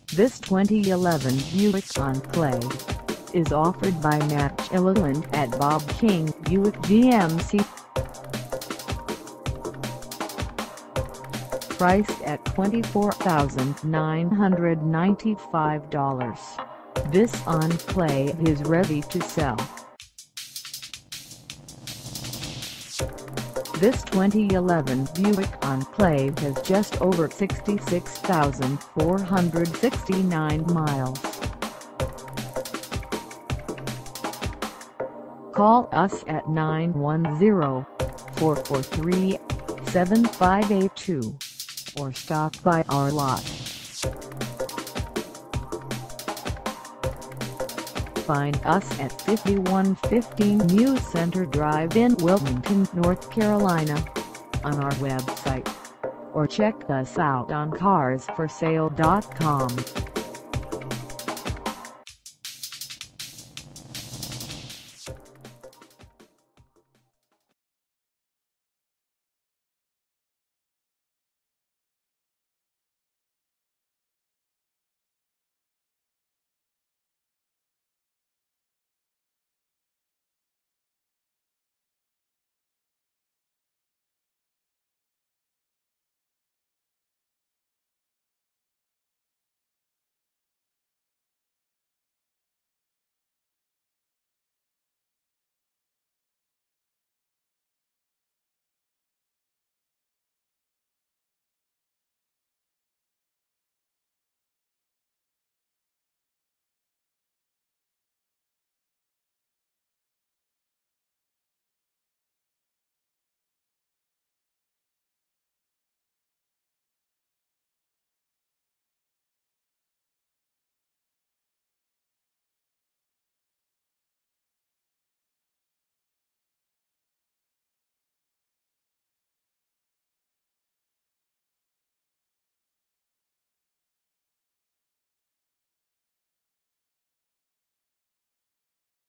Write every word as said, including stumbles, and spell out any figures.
This twenty eleven Buick Enclave is offered by Matt Gililland at Bob King Buick G M C. Priced at twenty-four thousand nine hundred ninety-five dollars, this Enclave is ready to sell. This twenty eleven Buick Enclave has just over sixty-six thousand four hundred sixty-nine miles. Call us at nine one zero, four four three, seven five eight two or stop by our lot. Find us at fifty-one fifteen New Center Drive in Wilmington, North Carolina, on our website, or check us out on cars for sale dot com.